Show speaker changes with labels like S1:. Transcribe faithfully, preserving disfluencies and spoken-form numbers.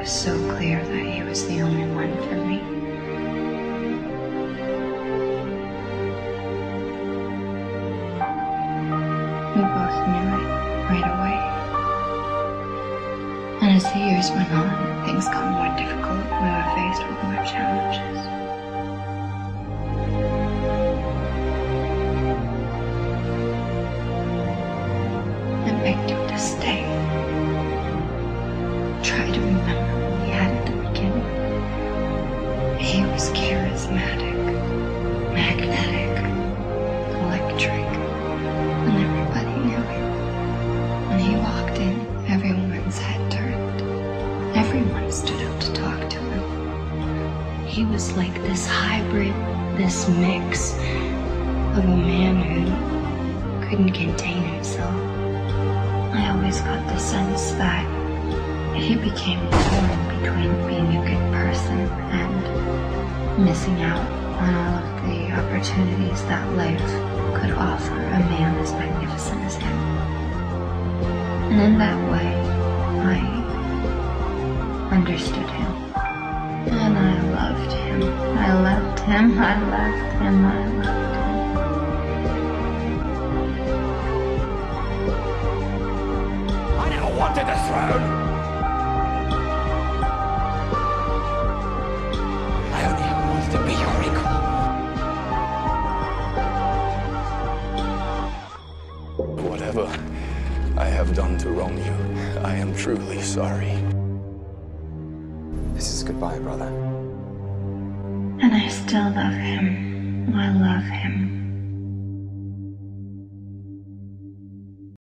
S1: was so clear that he was the only one for me. We both knew it right away. And as the years went on, things got more difficult. We were faced with more challenges. I begged him to stay. Try to remember what we had at the beginning. He was charismatic, magnetic, electric, and everybody knew it. When he walked in, everyone's head turned. Everyone stood up to talk to him. He was like this hybrid, this mix of a man who couldn't contain himself. I always got the sense that he became torn between being a good person and missing out on all of the opportunities that life could offer a man as magnificent as him. And in that way, I understood him. And I loved him. I loved him. I loved him. I loved him.
S2: I never wanted the throne. I only ever wanted to be your equal. Whatever I have done to wrong you, I am truly sorry. This is goodbye, brother.
S1: And I still love him. I love him.